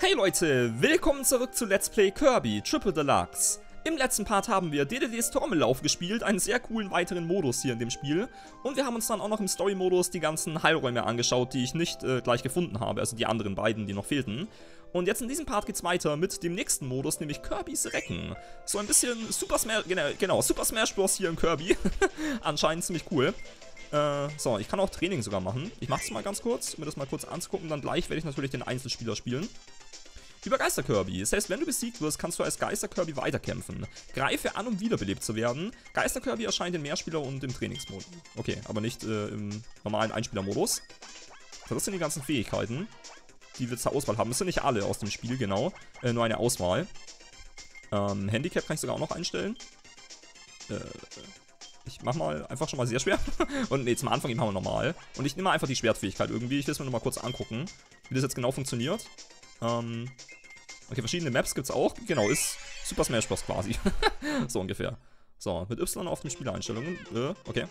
Hey Leute, willkommen zurück zu Let's Play Kirby Triple Deluxe. Im letzten Part haben wir DDD's Trommellauf gespielt, einen sehr coolen weiteren Modus hier in dem Spiel. Und wir haben uns dann auch noch im Story-Modus die ganzen Heilräume angeschaut, die ich nicht gleich gefunden habe, also die anderen beiden, die noch fehlten. Und jetzt in diesem Part geht's weiter mit dem nächsten Modus, nämlich Kirby's Recken. So ein bisschen Super Smash Bros. Hier in Kirby. Anscheinend ziemlich cool. So, ich kann auch Training sogar machen. Ich mach's mal ganz kurz, um mir das mal kurz anzugucken. Dann gleich werde ich natürlich den Einzelspieler spielen. Über Geister-Kirby. Das heißt, wenn du besiegt wirst, kannst du als Geister-Kirby weiterkämpfen. Greife an, um wiederbelebt zu werden. Geister-Kirby erscheint im Mehrspieler- und im Trainingsmodus. Okay, aber nicht im normalen Einspieler-Modus. So, das sind die ganzen Fähigkeiten, die wir zur Auswahl haben. Das sind nicht alle aus dem Spiel, genau. Nur eine Auswahl. Handicap kann ich sogar auch noch einstellen. Ich mach mal einfach schon mal sehr schwer. Und nee, zum Anfang machen wir normal. Und ich nehme mal einfach die Schwertfähigkeit irgendwie. Ich will es mir noch mal kurz angucken, wie das jetzt genau funktioniert. Okay, verschiedene Maps gibt es auch. Genau, ist Super Smash Bros. Quasi. So ungefähr. So, mit Y auf den Spielereinstellungen. Okay.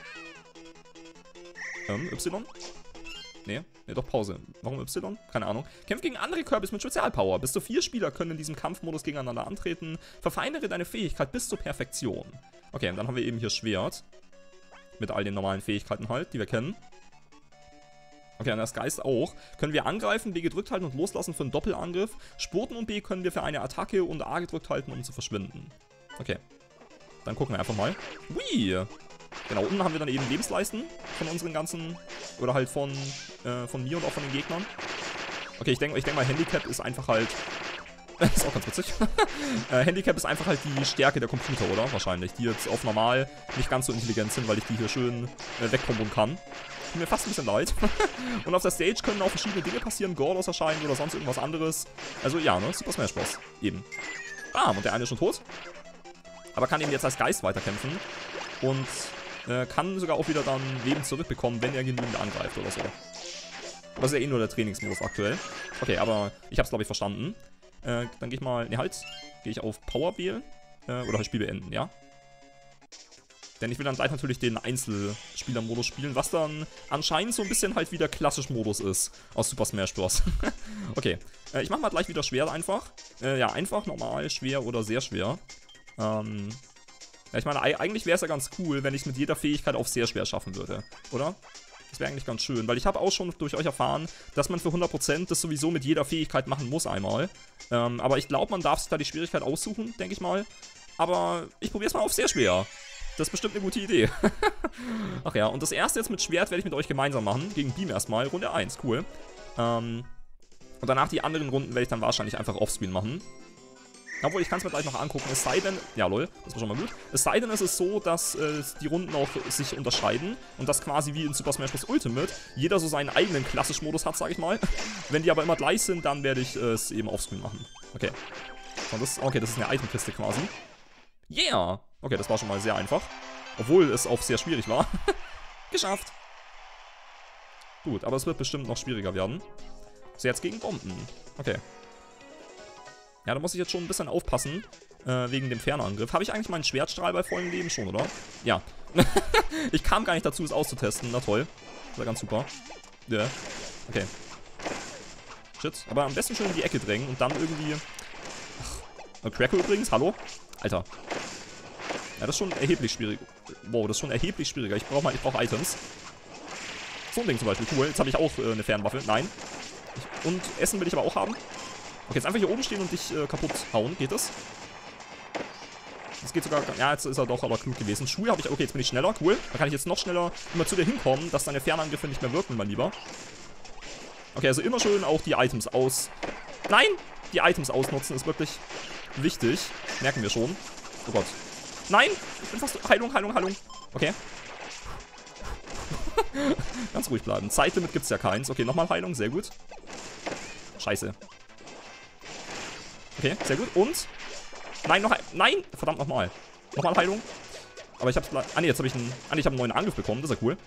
Y? Nee, doch Pause. Warum Y? Keine Ahnung. Kämpft gegen andere Kirbys mit Spezialpower. Bis zu 4 Spieler können in diesem Kampfmodus gegeneinander antreten. Verfeinere deine Fähigkeit bis zur Perfektion. Okay, und dann haben wir eben hier Schwert. Mit all den normalen Fähigkeiten halt, die wir kennen. Okay, und das Geist auch. Können wir angreifen, B gedrückt halten und loslassen für einen Doppelangriff. Spurten und B können wir für eine Attacke und A gedrückt halten, um zu verschwinden. Okay. Dann gucken wir einfach mal. Hui! Genau, unten haben wir dann eben Lebensleisten von unseren ganzen, oder halt von mir und auch von den Gegnern. Okay, ich denke mal, Handicap ist einfach halt, ist auch ganz witzig. Handicap ist einfach halt die Stärke der Computer, oder? Wahrscheinlich. Die jetzt auf normal nicht ganz so intelligent sind, weil ich die hier schön wegkommen kann. Tut mir fast ein bisschen leid. Und auf der Stage können auch verschiedene Dinge passieren. Gordos erscheinen oder sonst irgendwas anderes. Also ja, ne? Super Smash Bros. Eben. Ah, und der eine ist schon tot. Aber kann eben jetzt als Geist weiterkämpfen. Und kann sogar auch wieder dann Leben zurückbekommen, wenn er genügend angreift oder so. Das ist ja eh nur der Trainingsmodus aktuell. Okay, aber ich hab's, glaube ich, verstanden. Dann gehe ich mal, ne halt, gehe ich auf Power wählen. Oder halt Spiel beenden, ja. Denn ich will dann gleich natürlich den Einzelspielermodus spielen, was dann anscheinend so ein bisschen halt wie der klassische Modus ist aus Super Smash Bros. Okay, ich mach mal gleich wieder schwer einfach. Ja, einfach, normal, schwer oder sehr schwer. Ja, ich meine, eigentlich wäre es ja ganz cool, wenn ich es mit jeder Fähigkeit auf sehr schwer schaffen würde, oder? Das wäre eigentlich ganz schön, weil ich habe auch schon durch euch erfahren, dass man für 100% das sowieso mit jeder Fähigkeit machen muss einmal. Aber ich glaube, man darf sich da die Schwierigkeit aussuchen, denke ich mal. Aber ich probiere es mal auf sehr schwer. Das ist bestimmt eine gute Idee. Ach ja, und das erste jetzt mit Schwert werde ich mit euch gemeinsam machen. Gegen Beam erstmal, Runde 1, cool. Und danach die anderen Runden werde ich dann wahrscheinlich einfach offscreen machen. Obwohl, ich kann es mir gleich noch angucken, es sei denn, ja lol, das war schon mal gut. Es sei denn, es ist so, dass die Runden auch sich unterscheiden und dass quasi wie in Super Smash Bros. Ultimate jeder so seinen eigenen klassischen Modus hat, sage ich mal. Wenn die aber immer gleich sind, dann werde ich es eben offscreen machen. Okay. Okay, das ist eine Itemkiste quasi. Yeah! Okay, das war schon mal sehr einfach. Obwohl es auch sehr schwierig war. Geschafft! Gut, aber es wird bestimmt noch schwieriger werden. So, jetzt gegen Bomben. Okay. Ja, da muss ich jetzt schon ein bisschen aufpassen, wegen dem Fernangriff. Habe ich eigentlich meinen Schwertstrahl bei vollem Leben schon, oder? Ja. Ich kam gar nicht dazu, es auszutesten. Na toll. Das war ganz super. Ja. Okay. Shit. Aber am besten schön in die Ecke drängen und dann irgendwie... Ach. Crackle übrigens, hallo? Alter. Ja, das ist schon erheblich schwierig. Wow, das ist schon erheblich schwieriger. Ich brauche Items. So ein Ding zum Beispiel. Cool. Jetzt habe ich auch eine Fernwaffe. Nein. Und Essen will ich aber auch haben. Okay, jetzt einfach hier oben stehen und dich kaputt hauen. Geht das? Das geht sogar... Ja, jetzt ist er doch aber klug gewesen. Schuhe habe ich... Okay, jetzt bin ich schneller. Cool. Da kann ich jetzt noch schneller immer zu dir hinkommen, dass deine Fernangriffe nicht mehr wirken, mein Lieber. Okay, also immer schön auch die Items aus... Nein! Die Items ausnutzen ist wirklich wichtig. Merken wir schon. Oh Gott. Nein! Ich bin fast... Heilung, Heilung, Heilung. Okay. Ganz ruhig bleiben. Zeitlimit gibt es ja keins. Okay, nochmal Heilung. Sehr gut. Scheiße. Okay, sehr gut. Und? Nein, noch... Nein! Verdammt, nochmal. Nochmal Heilung. Aber ich hab's... Ah, nee, jetzt habe ich einen... Ah, nee, ich habe einen neuen Angriff bekommen. Das ist ja cool.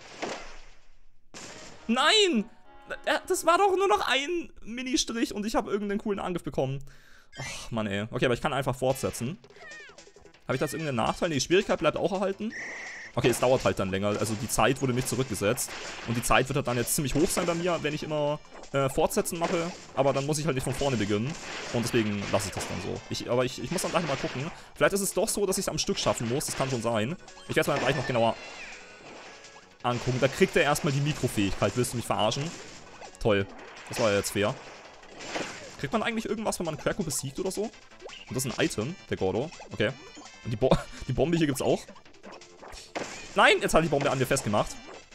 Nein! Das war doch nur noch ein Mini-Strich und ich habe irgendeinen coolen Angriff bekommen. Ach, Mann, ey. Okay, aber ich kann einfach fortsetzen. Habe ich das irgendeinen Nachteil? Nee, die Schwierigkeit bleibt auch erhalten. Okay, es dauert halt dann länger. Also die Zeit wurde nicht zurückgesetzt. Und die Zeit wird halt dann jetzt ziemlich hoch sein bei mir, wenn ich immer Fortsetzen mache. Aber dann muss ich halt nicht von vorne beginnen. Und deswegen lasse ich das dann so. Aber ich muss dann gleich mal gucken. Vielleicht ist es doch so, dass ich es am Stück schaffen muss. Das kann schon sein. Ich werde es mir dann gleich noch genauer angucken. Da kriegt er erstmal die Mikrofähigkeit. Willst du mich verarschen? Toll. Das war ja jetzt fair. Kriegt man eigentlich irgendwas, wenn man Quacko besiegt oder so? Und das ist ein Item, der Gordo. Okay. Und die Bombe hier gibt's auch. Nein, jetzt hat die Bombe an mir festgemacht.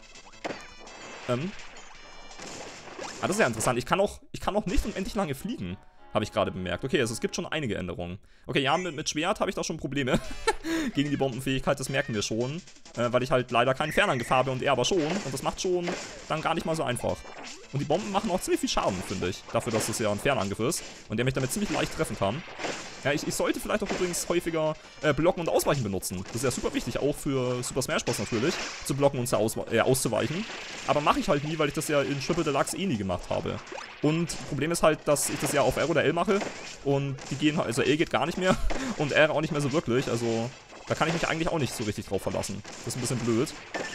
Ah, das ist ja interessant. Ich kann auch nicht unendlich lange fliegen. Habe ich gerade bemerkt. Okay, also es gibt schon einige Änderungen. Okay, ja, mit Schwert habe ich da schon Probleme. Gegen die Bombenfähigkeit, das merken wir schon. Weil ich halt leider keinen Fernangriff habe und er aber schon. Und das macht schon dann gar nicht mal so einfach. Und die Bomben machen auch ziemlich viel Schaden, finde ich. Dafür, dass das ja ein Fernangriff ist. Und der mich damit ziemlich leicht treffen kann. Ja, ich sollte vielleicht auch übrigens häufiger Blocken und Ausweichen benutzen. Das ist ja super wichtig, auch für Super Smash Bros. Natürlich. Zu blocken und auszuweichen. Aber mache ich halt nie, weil ich das ja in Triple Deluxe eh nie gemacht habe. Und Problem ist halt, dass ich das ja auf R oder L mache. Und die gehen, also L geht gar nicht mehr. Und R auch nicht mehr so wirklich. Also da kann ich mich eigentlich auch nicht so richtig drauf verlassen. Das ist ein bisschen blöd.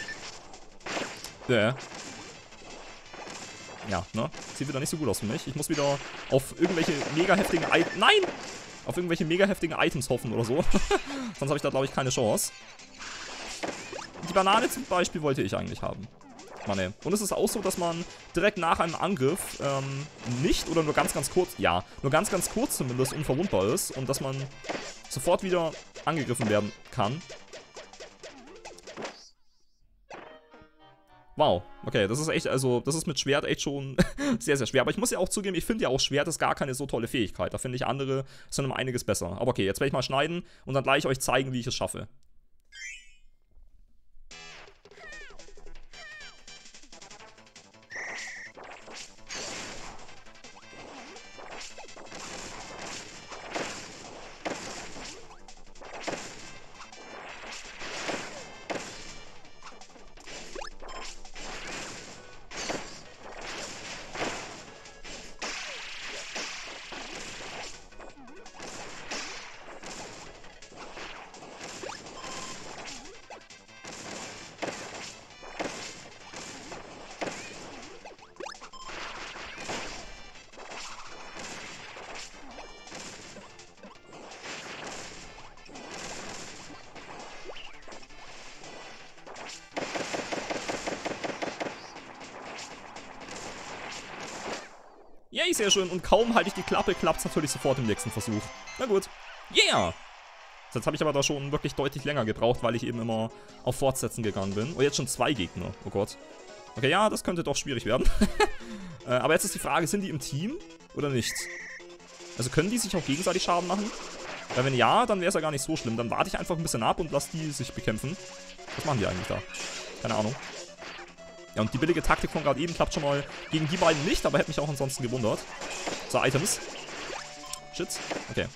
Ja, ne? Sieht wieder nicht so gut aus für mich. Ich muss wieder auf irgendwelche mega heftigen Nein! Auf irgendwelche mega heftigen Items hoffen oder so. Sonst habe ich da, glaube ich, keine Chance. Die Banane zum Beispiel wollte ich eigentlich haben. Mann, ey. Und es ist auch so, dass man direkt nach einem Angriff nicht oder nur ganz, ganz kurz, ja, nur ganz, ganz kurz zumindest unverwundbar ist. Und dass man sofort wieder angegriffen werden kann. Wow, okay, das ist echt, also, das ist mit Schwert echt schon sehr, sehr schwer. Aber ich muss ja auch zugeben, ich finde ja auch Schwert ist gar keine so tolle Fähigkeit. Da finde ich andere sind um einiges besser. Aber okay, jetzt werde ich mal schneiden und dann gleich euch zeigen, wie ich es schaffe. Yay, sehr schön. Und kaum halte ich die Klappe, klappt es natürlich sofort im nächsten Versuch. Na gut. Yeah! Jetzt habe ich aber da schon wirklich deutlich länger gebraucht, weil ich eben immer auf Fortsetzen gegangen bin. Oh, jetzt schon 2 Gegner. Oh Gott. Okay, ja, das könnte doch schwierig werden. Aber jetzt ist die Frage, sind die im Team oder nicht? Also können die sich auch gegenseitig Schaden machen? Weil wenn ja, dann wäre es ja gar nicht so schlimm. Dann warte ich einfach ein bisschen ab und lasse die sich bekämpfen. Was machen die eigentlich da? Keine Ahnung. Ja, und die billige Taktik von gerade eben klappt schon mal gegen die beiden nicht, aber hätte mich auch ansonsten gewundert. So, Items. Shit. Okay.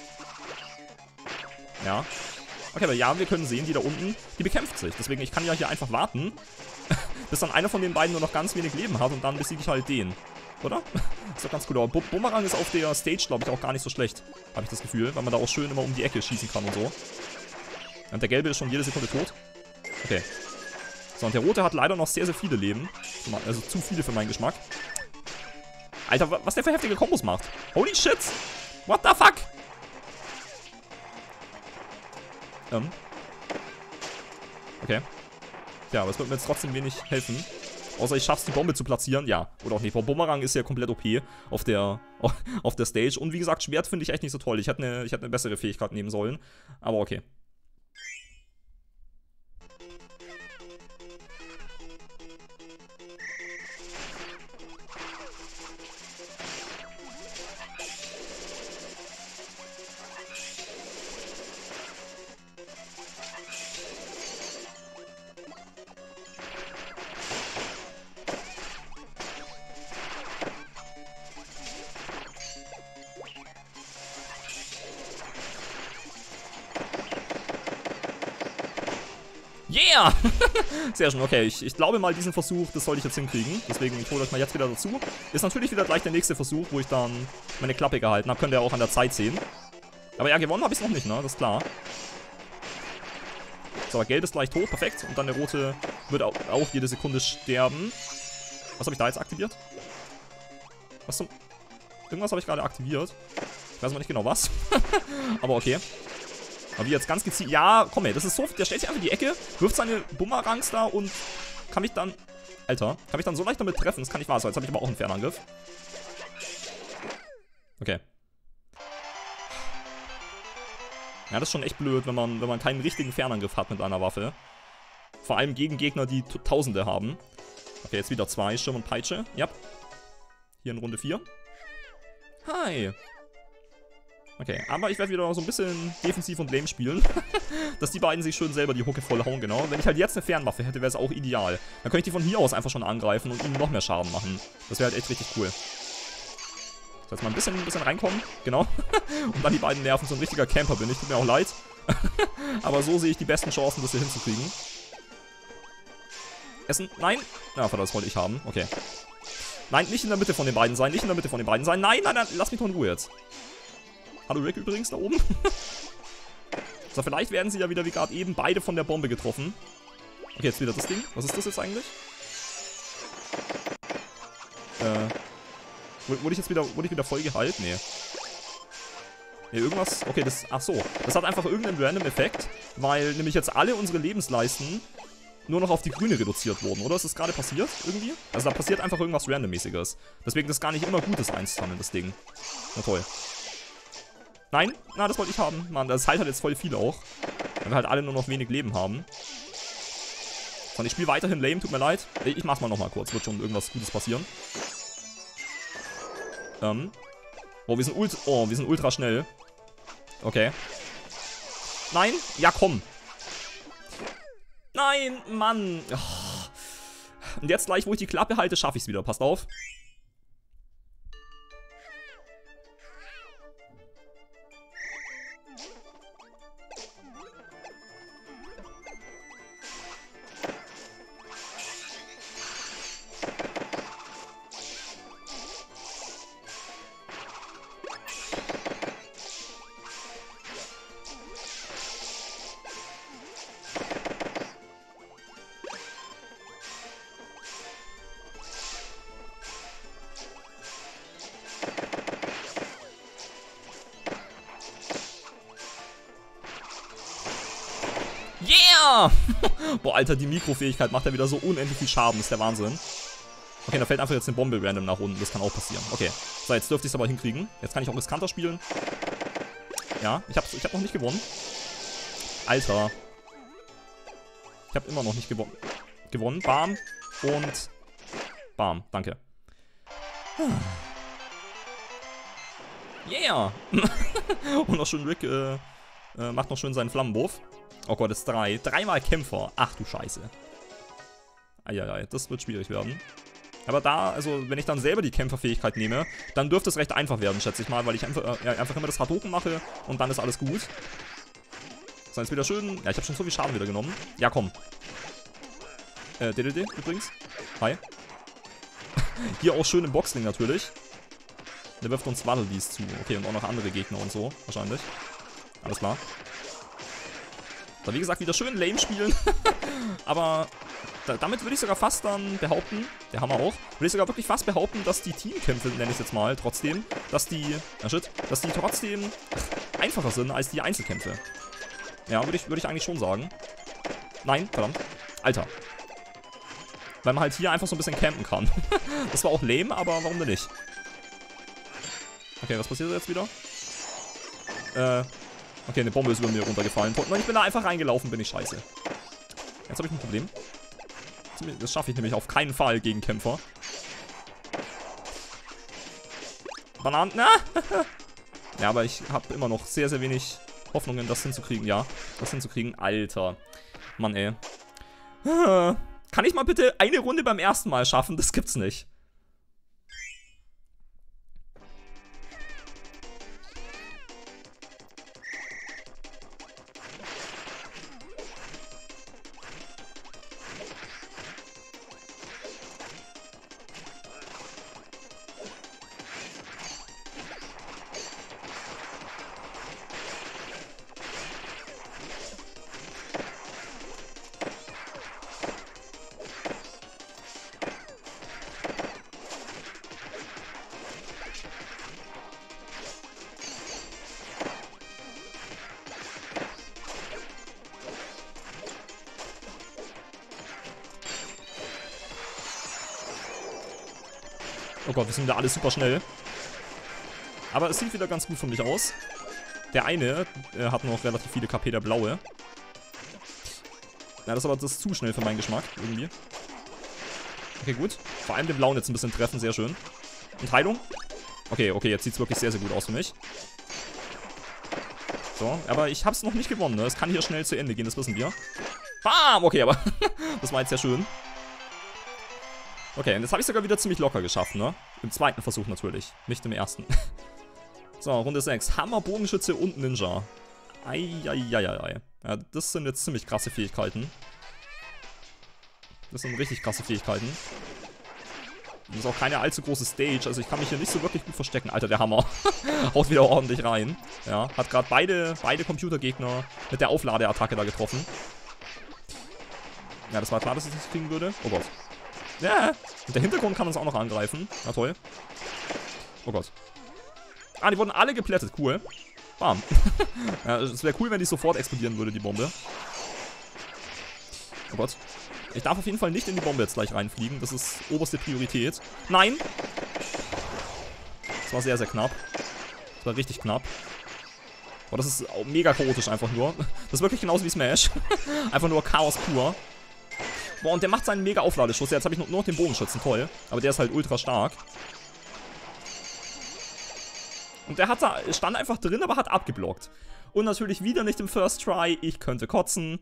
Ja. Okay, aber ja, wir können sehen, die da unten, die bekämpft sich. Deswegen, ich kann ja hier einfach warten, bis dann einer von den beiden nur noch ganz wenig Leben hat und dann besiege ich halt den. Oder? Ist doch ganz gut. Aber Bumerang ist auf der Stage, glaube ich, auch gar nicht so schlecht. Habe ich das Gefühl, weil man da auch schön immer um die Ecke schießen kann und so. Und der Gelbe ist schon jede Sekunde tot. Okay. So, und der Rote hat leider noch sehr, sehr viele Leben. Also zu viele für meinen Geschmack. Alter, was der für heftige Kombos macht. Holy shit! What the fuck? Okay. Ja, aber es wird mir jetzt trotzdem wenig helfen. Außer ich schaff's, die Bombe zu platzieren. Ja, oder auch nicht. Bumerang ist ja komplett OP auf der Stage. Und wie gesagt, Schwert finde ich echt nicht so toll. Ich hätte eine bessere Fähigkeit nehmen sollen. Aber okay. Yeah! Sehr schön, okay. Ich glaube mal, diesen Versuch, das sollte ich jetzt hinkriegen. Deswegen, ich hole euch mal jetzt wieder dazu. Ist natürlich wieder gleich der nächste Versuch, wo ich dann meine Klappe gehalten habe. Könnt ihr auch an der Zeit sehen. Aber ja, gewonnen habe ich es noch nicht, ne? Das ist klar. So, aber gelb ist leicht hoch, perfekt. Und dann der rote wird auch jede Sekunde sterben. Was habe ich da jetzt aktiviert? Was zum... Irgendwas habe ich gerade aktiviert. Ich weiß aber nicht genau was. Aber okay. Aber wie jetzt ganz gezielt... Ja, komm ey, das ist so... Der stellt sich einfach in die Ecke, wirft seine Bumerangs da und kann mich dann... Alter, kann mich dann so leicht damit treffen. Das kann nicht wahr sein. Jetzt habe ich aber auch einen Fernangriff. Okay. Ja, das ist schon echt blöd, wenn man keinen richtigen Fernangriff hat mit einer Waffe. Vor allem gegen Gegner, die Tausende haben. Okay, jetzt wieder 2. Schirm und Peitsche. Ja. Hier in Runde 4. Hi. Okay, aber ich werde wieder so ein bisschen defensiv und lame spielen. Dass die beiden sich schön selber die Hucke vollhauen, genau. Wenn ich halt jetzt eine Fernwaffe hätte, wäre es auch ideal. Dann könnte ich die von hier aus einfach schon angreifen und ihnen noch mehr Schaden machen. Das wäre halt echt richtig cool. So, jetzt mal ein bisschen reinkommen. Genau. Und dann die beiden nerven. So ein richtiger Camper bin ich. Tut mir auch leid. Aber so sehe ich die besten Chancen, das hier hinzukriegen. Essen? Nein. Ja, verdammt, das wollte ich haben. Okay. Nein, nicht in der Mitte von den beiden sein. Nicht in der Mitte von den beiden sein. Nein, nein, nein. Lass mich doch in Ruhe jetzt. Hallo Rick übrigens da oben. So, vielleicht werden sie ja wieder wie gerade eben beide von der Bombe getroffen. Okay, jetzt wieder das Ding. Was ist das jetzt eigentlich? Wurde ich wieder voll geheilt? Nee. Nee, irgendwas... Okay, das... Ach so. Das hat einfach irgendeinen random Effekt, weil nämlich jetzt alle unsere Lebensleisten nur noch auf die grüne reduziert wurden, oder? Ist das gerade passiert? Irgendwie? Also da passiert einfach irgendwas randommäßiges. Deswegen ist gar nicht immer gut, das einzusammeln, das Ding. Na toll. Nein? Na, das wollte ich haben. Mann, das heilt halt jetzt voll viel auch. Weil wir halt alle nur noch wenig Leben haben. So, und ich spiele weiterhin lame, tut mir leid. Ich mach's mal nochmal kurz, wird schon irgendwas Gutes passieren. Oh, wir sind ultra schnell. Okay. Nein? Ja, komm. Nein, Mann. Oh. Und jetzt gleich, wo ich die Klappe halte, schaffe ich es wieder. Passt auf. Yeah! Boah, Alter, die Mikrofähigkeit macht ja wieder so unendlich viel Schaden. Das ist der Wahnsinn. Okay, da fällt einfach jetzt eine Bombe random nach unten. Das kann auch passieren. Okay. So, jetzt dürfte ich es aber hinkriegen. Jetzt kann ich auch riskanter spielen. Ja, ich hab noch nicht gewonnen. Alter. Ich habe immer noch nicht gewonnen. Bam. Und bam. Danke. Yeah! Und noch schön Rick macht noch schön seinen Flammenwurf. Oh Gott, das ist 3. 3-mal Kämpfer. Ach du Scheiße. Eieiei, das wird schwierig werden. Aber da, also wenn ich dann selber die Kämpferfähigkeit nehme, dann dürfte es recht einfach werden, schätze ich mal, weil ich einfach immer das Hadoken mache und dann ist alles gut. So, jetzt wieder schön. Ja, ich habe schon so viel Schaden wieder genommen. Ja, komm. DDD übrigens. Hi. Hier auch schön im Boxling natürlich. Der wirft uns Waddlebees zu. Okay, und auch noch andere Gegner und so, wahrscheinlich. Alles klar. So, wie gesagt, wieder schön lame spielen. Aber damit würde ich sogar fast dann behaupten, der Hammer auch, würde ich sogar wirklich fast behaupten, dass die Teamkämpfe, nenne ich es jetzt mal, trotzdem, dass die trotzdem einfacher sind als die Einzelkämpfe. Ja, würde ich eigentlich schon sagen. Nein, verdammt. Alter. Weil man halt hier einfach so ein bisschen campen kann. Das war auch lame, aber warum denn nicht? Okay, was passiert jetzt wieder? Okay, eine Bombe ist über mir runtergefallen. Ich bin da einfach reingelaufen, bin ich scheiße. Jetzt habe ich ein Problem. Das schaffe ich nämlich auf keinen Fall gegen Kämpfer. Bananen. Na! Ja, aber ich habe immer noch sehr, sehr wenig Hoffnungen, das hinzukriegen. Ja, das hinzukriegen. Alter. Mann, ey. Kann ich mal bitte eine Runde beim ersten Mal schaffen? Das gibt's nicht. Oh Gott, wir sind da alle super schnell. Aber es sieht wieder ganz gut von mich aus. Der eine hat noch relativ viele KP, der blaue. Ja, das ist zu schnell für meinen Geschmack, irgendwie. Okay, gut. Vor allem den blauen jetzt ein bisschen treffen, sehr schön. Und Heilung. Okay, jetzt sieht es wirklich sehr, sehr gut aus für mich. So, aber ich habe es noch nicht gewonnen, ne? Es kann hier schnell zu Ende gehen, das wissen wir. Bam! Okay, aber das war jetzt sehr schön. Okay, und jetzt habe ich sogar wieder ziemlich locker geschafft, ne? Im zweiten Versuch natürlich, nicht im ersten. So, Runde 6. Hammer, Bogenschütze und Ninja. Eieieiei. Ja, das sind jetzt ziemlich krasse Fähigkeiten. Das sind richtig krasse Fähigkeiten. Das ist auch keine allzu große Stage, also ich kann mich hier nicht so wirklich gut verstecken. Alter, der Hammer. Haut wieder ordentlich rein. Ja, hat gerade beide Computergegner mit der Aufladeattacke da getroffen. Ja, das war klar, dass ich das kriegen würde. Oh Gott. Ja, und der Hintergrund kann uns auch noch angreifen. Na toll. Oh Gott. Ah, die wurden alle geplättet. Cool. Bam. Ja, es wäre cool, wenn die sofort explodieren würde, die Bombe. Oh Gott. Ich darf auf jeden Fall nicht in die Bombe jetzt gleich reinfliegen. Das ist oberste Priorität. Nein! Das war sehr, sehr knapp. Das war richtig knapp. Boah, das ist mega chaotisch einfach nur. Das ist wirklich genauso wie Smash. Einfach nur Chaos pur. Boah, und der macht seinen mega Aufladeschuss. Jetzt habe ich nur noch den Bogenschützen. Toll. Aber der ist halt ultra stark. Und der stand einfach drin, aber hat abgeblockt. Und natürlich wieder nicht im First Try. Ich könnte kotzen.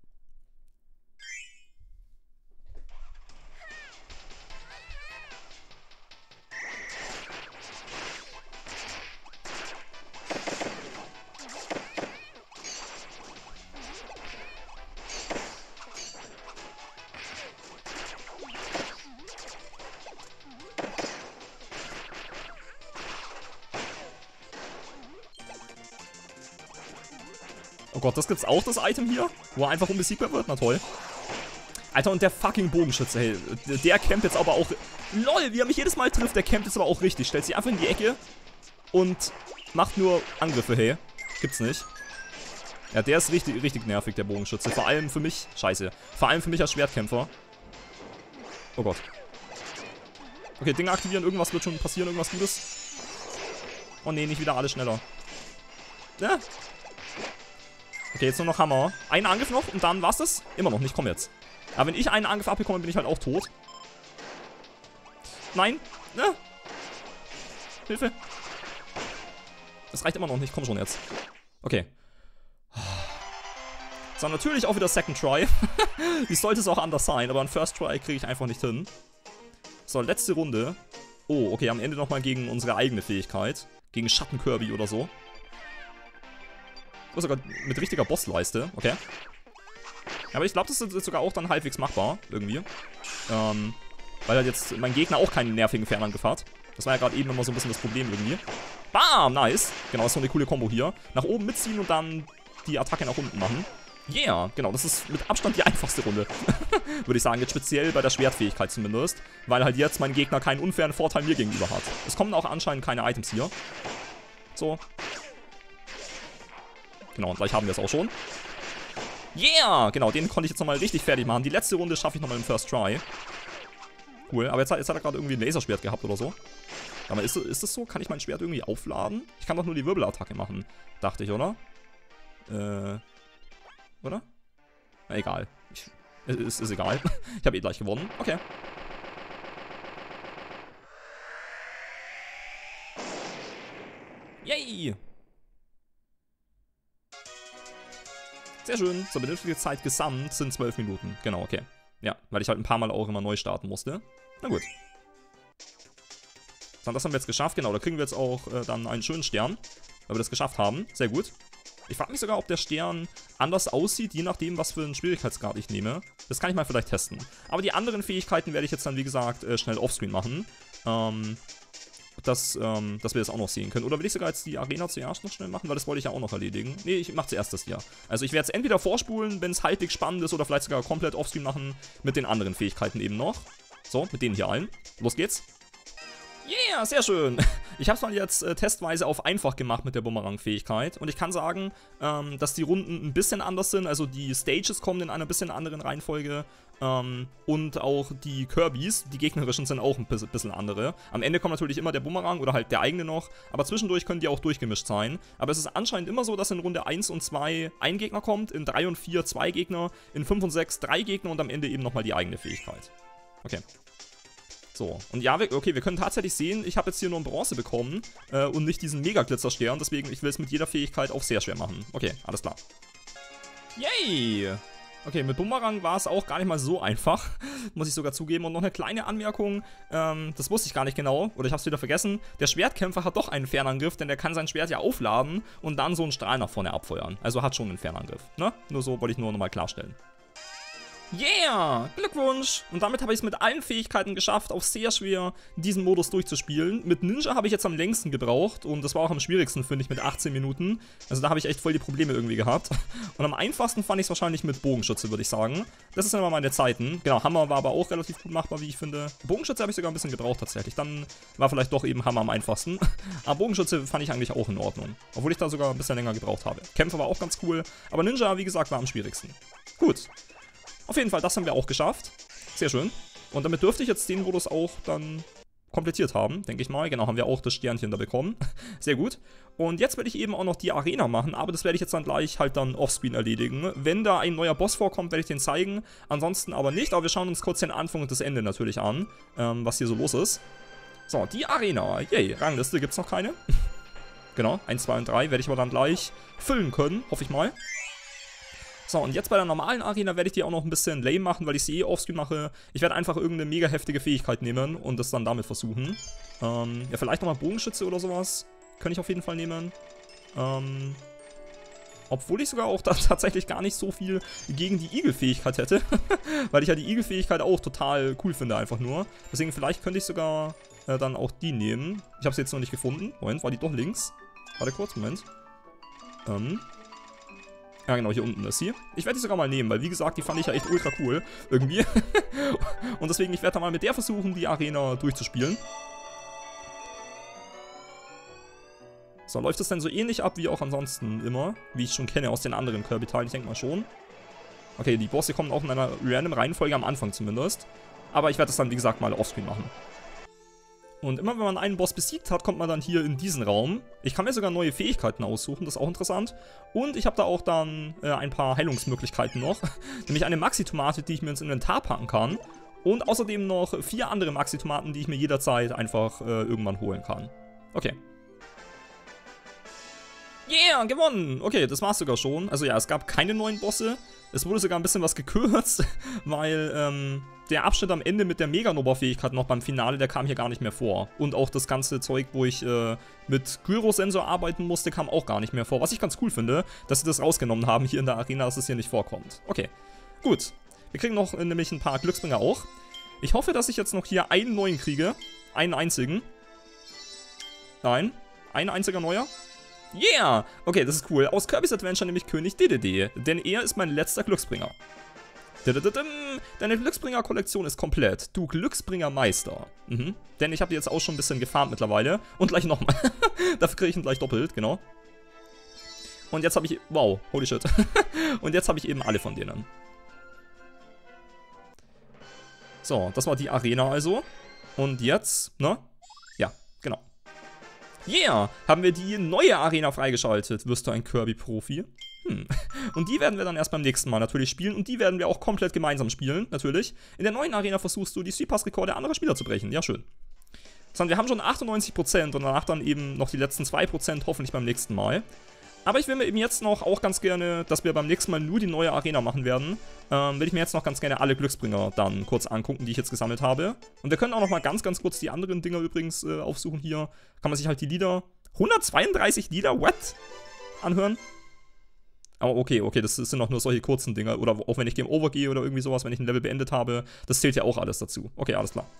Oh Gott, das gibt's auch, das Item hier? Wo er einfach unbesiegbar wird? Na toll. Alter, und der fucking Bogenschütze, hey. Der campt jetzt aber auch... LOL, wie er mich jedes Mal trifft, der campt jetzt aber auch richtig. Stellt sich einfach in die Ecke und macht nur Angriffe, hey. Gibt's nicht. Ja, der ist richtig nervig, der Bogenschütze. Vor allem für mich... Scheiße. Vor allem für mich als Schwertkämpfer. Oh Gott. Okay, Dinge aktivieren, irgendwas wird schon passieren, irgendwas Gutes. Oh nee, nicht wieder alle schneller. Ja. Okay, jetzt nur noch Hammer. Ein Angriff noch und dann war's das. Immer noch nicht, komm jetzt. Aber wenn ich einen Angriff abbekomme, bin ich halt auch tot. Nein. Ja. Hilfe. Das reicht immer noch nicht, komm schon jetzt. Okay. So, natürlich auch wieder Second Try. Wie sollte es auch anders sein, aber ein First Try kriege ich einfach nicht hin. So, letzte Runde. Oh, okay, am Ende nochmal gegen unsere eigene Fähigkeit. Gegen Schatten-Kirby oder so. Oh, sogar mit richtiger Bossleiste, okay. Aber ich glaube, das ist sogar auch dann halbwegs machbar, irgendwie. Weil halt jetzt mein Gegner auch keinen nervigen Fernangriff hat. Das war ja gerade eben immer so ein bisschen das Problem irgendwie. Bam, nice. Genau, das ist so eine coole Kombo hier. Nach oben mitziehen und dann die Attacke nach unten machen. Yeah, genau, das ist mit Abstand die einfachste Runde. Würde ich sagen, jetzt speziell bei der Schwertfähigkeit zumindest. Weil halt jetzt mein Gegner keinen unfairen Vorteil mir gegenüber hat. Es kommen auch anscheinend keine Items hier. So. Genau, und gleich haben wir es auch schon. Yeah! Genau, den konnte ich jetzt nochmal richtig fertig machen. Die letzte Runde schaffe ich nochmal im First Try. Cool, aber jetzt hat er gerade irgendwie ein Laserschwert gehabt oder so. Aber ist das so? Kann ich mein Schwert irgendwie aufladen? Ich kann doch nur die Wirbelattacke machen. Dachte ich, oder? Oder? Na, egal. Ist egal. Ich habe eh gleich gewonnen. Okay. Yay! Sehr schön. So, benötigte Zeit gesamt sind 12 Minuten. Genau, okay. Ja, weil ich halt ein paar Mal auch immer neu starten musste. Na gut. So, das haben wir jetzt geschafft. Genau, da kriegen wir jetzt auch dann einen schönen Stern, weil wir das geschafft haben. Sehr gut. Ich frage mich sogar, ob der Stern anders aussieht, je nachdem, was für einen Schwierigkeitsgrad ich nehme. Das kann ich mal vielleicht testen. Aber die anderen Fähigkeiten werde ich jetzt dann, wie gesagt, schnell offscreen machen. Dass wir das auch noch sehen können. Oder will ich sogar jetzt die Arena zuerst noch schnell machen? Weil das wollte ich ja auch noch erledigen. Nee, ich mache zuerst das hier. Also ich werde es entweder vorspulen, wenn es halbwegs spannend ist, oder vielleicht sogar komplett offscreen machen mit den anderen Fähigkeiten eben noch. So, mit denen hier allen. Los geht's. Yeah, sehr schön. Ich habe es mal jetzt testweise auf einfach gemacht mit der Bumerang-Fähigkeit. Und ich kann sagen, dass die Runden ein bisschen anders sind. Also die Stages kommen in einer bisschen anderen Reihenfolge. Und auch die Kirbys, die gegnerischen, sind auch ein bisschen andere. Am Ende kommt natürlich immer der Bumerang oder halt der eigene noch. Aber zwischendurch können die auch durchgemischt sein. Aber es ist anscheinend immer so, dass in Runde 1 und 2 ein Gegner kommt, in 3 und 4 2 Gegner, in 5 und 6 3 Gegner und am Ende eben nochmal die eigene Fähigkeit. Okay. So, und ja, okay, wir können tatsächlich sehen, ich habe jetzt hier nur ein Bronze bekommen und nicht diesen Mega-Glitzerstern, deswegen, ich will es mit jeder Fähigkeit auch sehr schwer machen. Okay, alles klar. Yay! Okay, mit Bumerang war es auch gar nicht mal so einfach, muss ich sogar zugeben. Und noch eine kleine Anmerkung, das wusste ich gar nicht genau, oder ich habe es wieder vergessen. Der Schwertkämpfer hat doch einen Fernangriff, denn der kann sein Schwert ja aufladen und dann so einen Strahl nach vorne abfeuern. Also hat schon einen Fernangriff, ne? Nur so wollte ich nur nochmal klarstellen. Yeah! Glückwunsch! Und damit habe ich es mit allen Fähigkeiten geschafft, auf sehr schwer diesen Modus durchzuspielen. Mit Ninja habe ich jetzt am längsten gebraucht und das war auch am schwierigsten, finde ich, mit 18 Minuten. Also da habe ich echt voll die Probleme irgendwie gehabt. Und am einfachsten fand ich es wahrscheinlich mit Bogenschütze, würde ich sagen. Das sind immer meine Zeiten. Genau, Hammer war aber auch relativ gut machbar, wie ich finde. Bogenschütze habe ich sogar ein bisschen gebraucht tatsächlich. Dann war vielleicht doch eben Hammer am einfachsten. Aber Bogenschütze fand ich eigentlich auch in Ordnung. Obwohl ich da sogar ein bisschen länger gebraucht habe. Kämpfer war auch ganz cool. Aber Ninja, wie gesagt, war am schwierigsten. Gut. Auf jeden Fall, das haben wir auch geschafft. Sehr schön. Und damit dürfte ich jetzt den Modus auch dann komplettiert haben, denke ich mal. Genau, haben wir auch das Sternchen da bekommen. Sehr gut. Und jetzt werde ich eben auch noch die Arena machen, aber das werde ich jetzt dann gleich halt dann offscreen erledigen. Wenn da ein neuer Boss vorkommt, werde ich den zeigen. Ansonsten aber nicht, aber wir schauen uns kurz den Anfang und das Ende natürlich an, was hier so los ist. So, die Arena. Yay, Rangliste gibt es noch keine. Genau, 1, 2 und 3 werde ich aber dann gleich füllen können, hoffe ich mal. So, und jetzt bei der normalen Arena werde ich die auch noch ein bisschen lame machen, weil ich sie eh offscreen mache. Ich werde einfach irgendeine mega heftige Fähigkeit nehmen und das dann damit versuchen. Ja, vielleicht nochmal Bogenschütze oder sowas. Könnte ich auf jeden Fall nehmen. Obwohl ich sogar auch da tatsächlich gar nicht so viel gegen die Igel-Fähigkeit hätte. Weil ich ja die Igel-Fähigkeit auch total cool finde, einfach nur. Deswegen vielleicht könnte ich sogar dann auch die nehmen. Ich habe sie jetzt noch nicht gefunden. Moment, war die doch links? Warte kurz, Moment. Ja, genau, hier unten ist sie. Ich werde die sogar mal nehmen, weil wie gesagt, die fand ich ja echt ultra cool. Irgendwie. Und deswegen, ich werde da mal mit der versuchen, die Arena durchzuspielen. So, läuft das denn so ähnlich ab wie auch ansonsten immer? Wie ich schon kenne aus den anderen Kirby-Teilen, ich denke mal schon. Okay, die Bosse kommen auch in einer random Reihenfolge am Anfang zumindest. Aber ich werde das dann, wie gesagt, mal offscreen machen. Und immer wenn man einen Boss besiegt hat, kommt man dann hier in diesen Raum. Ich kann mir sogar neue Fähigkeiten aussuchen, das ist auch interessant. Und ich habe da auch dann ein paar Heilungsmöglichkeiten noch. Nämlich eine Maxi-Tomate, die ich mir ins Inventar packen kann. Und außerdem noch 4 andere Maxi-Tomaten, die ich mir jederzeit einfach irgendwann holen kann. Okay. Yeah, gewonnen! Okay, das war's sogar schon. Also ja, es gab keine neuen Bosse. Es wurde sogar ein bisschen was gekürzt, weil der Abschnitt am Ende mit der Meganova-Fähigkeit noch beim Finale, der kam hier gar nicht mehr vor. Und auch das ganze Zeug, wo ich mit Gyrosensor arbeiten musste, kam auch gar nicht mehr vor. Was ich ganz cool finde, dass sie das rausgenommen haben hier in der Arena, dass es hier nicht vorkommt. Okay, gut. Wir kriegen noch nämlich ein paar Glücksbringer auch. Ich hoffe, dass ich jetzt noch hier einen neuen kriege. Einen einzigen. Nein, ein einziger neuer. Yeah! Okay, das ist cool. Aus Kirby's Adventure nämlich König Dedede, denn er ist mein letzter Glücksbringer. Deine Glücksbringer-Kollektion ist komplett. Du Glücksbringer-Meister. Denn ich habe die jetzt auch schon ein bisschen gefarmt mittlerweile. Und gleich nochmal. Dafür kriege ich ihn gleich doppelt, genau. Und jetzt habe ich... Wow, holy shit. Und jetzt habe ich eben alle von denen. So, das war die Arena also. Und jetzt, ne? Ja, genau. Yeah, haben wir die neue Arena freigeschaltet. Wirst du ein Kirby-Profi? Und die werden wir dann erst beim nächsten Mal natürlich spielen. Und die werden wir auch komplett gemeinsam spielen, natürlich. In der neuen Arena versuchst du, die Speedpass-Rekorde anderer Spieler zu brechen. Ja, schön. Sondern wir haben schon 98% und danach dann eben noch die letzten 2%, hoffentlich beim nächsten Mal. Aber ich will mir eben jetzt noch auch ganz gerne, dass wir beim nächsten Mal nur die neue Arena machen werden, will ich mir jetzt noch ganz gerne alle Glücksbringer dann kurz angucken, die ich jetzt gesammelt habe. Und wir können auch noch mal ganz kurz die anderen Dinger übrigens aufsuchen hier. Kann man sich halt die Lieder, 132 Lieder, what? Anhören. Aber okay, das sind auch nur solche kurzen Dinger. Oder auch wenn ich Game Over gehe oder irgendwie sowas, wenn ich ein Level beendet habe, das zählt ja auch alles dazu. Okay, alles klar.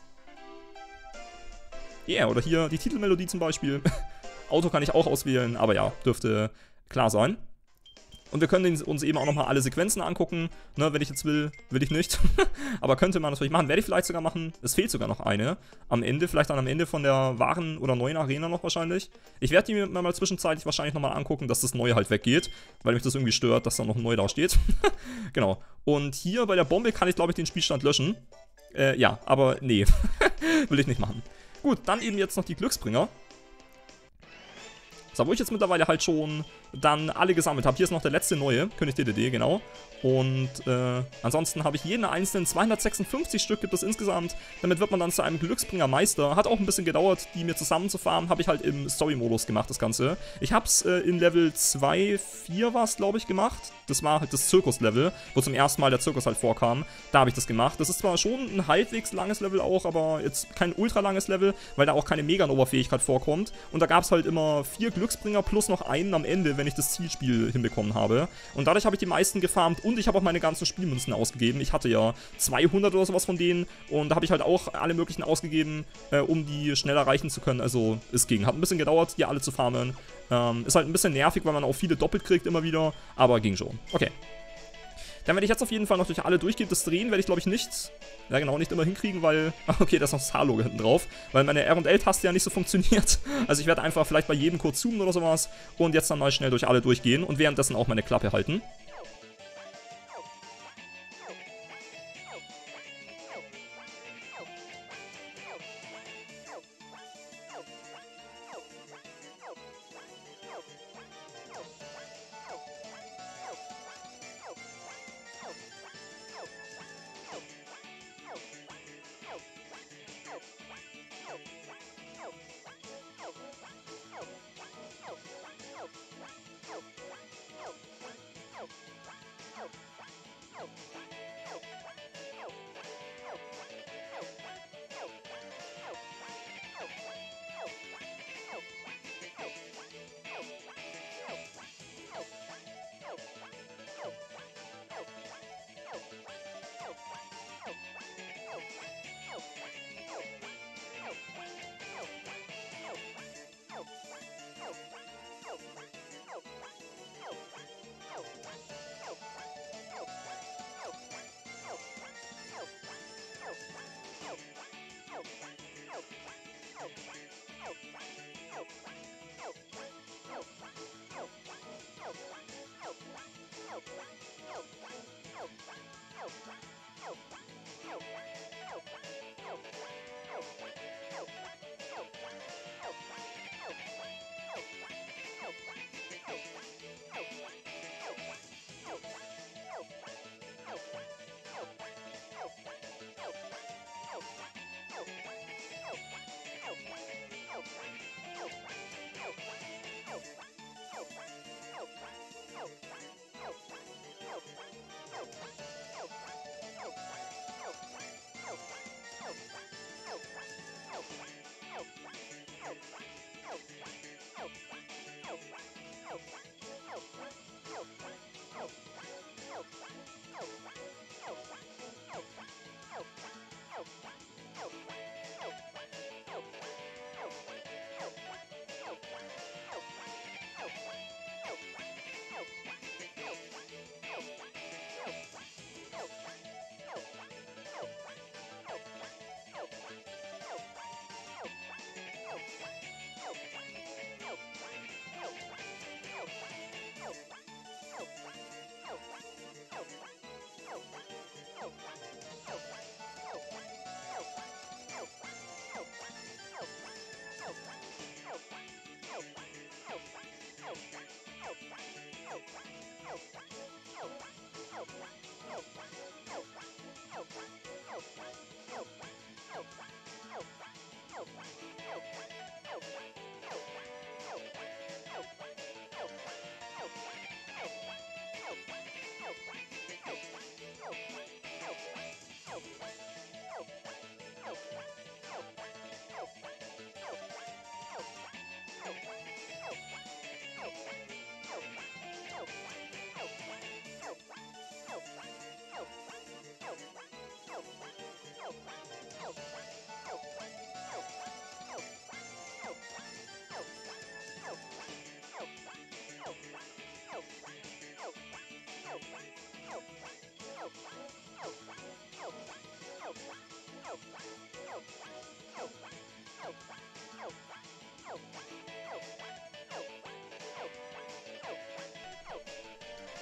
Yeah, oder hier die Titelmelodie zum Beispiel. Auto kann ich auch auswählen, aber ja, dürfte klar sein. Und wir können uns eben auch nochmal alle Sequenzen angucken. Ne, wenn ich jetzt will, will ich nicht. Aber könnte man natürlich machen. Werde ich vielleicht sogar machen. Es fehlt sogar noch eine. Am Ende, vielleicht dann am Ende von der wahren oder neuen Arena noch wahrscheinlich. Ich werde die mir mal zwischenzeitlich wahrscheinlich nochmal angucken, dass das Neue halt weggeht. Weil mich das irgendwie stört, dass da noch ein Neu da steht. Genau. Und hier bei der Bombe kann ich, glaube ich, den Spielstand löschen. Ja, aber nee. Will ich nicht machen. Gut, dann eben jetzt noch die Glücksbringer. So, wo ich jetzt mittlerweile halt schon dann alle gesammelt habe. Hier ist noch der letzte neue, König DDD, genau. Und ansonsten habe ich jeden einzelnen 256 Stück gibt es insgesamt. Damit wird man dann zu einem Glücksbringer-Meister. Hat auch ein bisschen gedauert, die mir zusammenzufarmen. Habe ich halt im Story-Modus gemacht, das Ganze. Ich habe es in Level 2, 4 war es, glaube ich, gemacht. Das war halt das Zirkus-Level, wo zum ersten Mal der Zirkus halt vorkam. Da habe ich das gemacht. Das ist zwar schon ein halbwegs langes Level auch, aber jetzt kein ultra langes Level, weil da auch keine Mega-Nova-Fähigkeit vorkommt. Und da gab es halt immer 4 Glücksbringer plus noch einen am Ende, wenn ich das Zielspiel hinbekommen habe. Und dadurch habe ich die meisten gefarmt und ich habe auch meine ganzen Spielmünzen ausgegeben. Ich hatte ja 200 oder sowas von denen und da habe ich halt auch alle möglichen ausgegeben, um die schnell erreichen zu können. Also es ging. Hat ein bisschen gedauert, die alle zu farmen. Ist halt ein bisschen nervig, weil man auch viele doppelt kriegt immer wieder, aber ging schon. Okay. Dann werde ich jetzt auf jeden Fall noch durch alle durchgehen. Das Drehen werde ich, glaube ich, nicht, ja genau, nicht immer hinkriegen, weil, okay, da ist noch das Halo hinten drauf, weil meine R&L-Taste ja nicht so funktioniert. Also ich werde einfach vielleicht bei jedem kurz zoomen oder sowas und jetzt dann mal schnell durch alle durchgehen und währenddessen auch meine Klappe halten.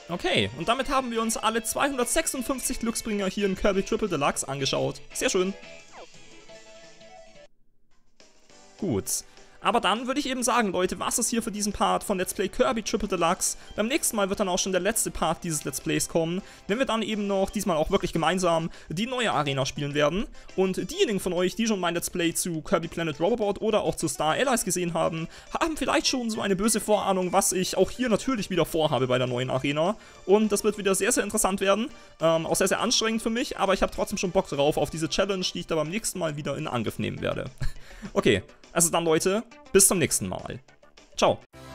Okay, und damit haben wir uns alle 256 Glücksbringer hier in Kirby Triple Deluxe angeschaut. Sehr schön. Gut. Aber dann würde ich eben sagen, Leute, was ist hier für diesen Part von Let's Play Kirby Triple Deluxe? Beim nächsten Mal wird dann auch schon der letzte Part dieses Let's Plays kommen, wenn wir dann eben noch, diesmal auch wirklich gemeinsam, die neue Arena spielen werden. Und diejenigen von euch, die schon mein Let's Play zu Kirby Planet Roboboard oder auch zu Star Allies gesehen haben, haben vielleicht schon so eine böse Vorahnung, was ich auch hier natürlich wieder vorhabe bei der neuen Arena. Und das wird wieder sehr, sehr interessant werden. Auch sehr, sehr anstrengend für mich, aber ich habe trotzdem schon Bock drauf auf diese Challenge, die ich da beim nächsten Mal wieder in Angriff nehmen werde. Okay, also dann, Leute, bis zum nächsten Mal. Ciao.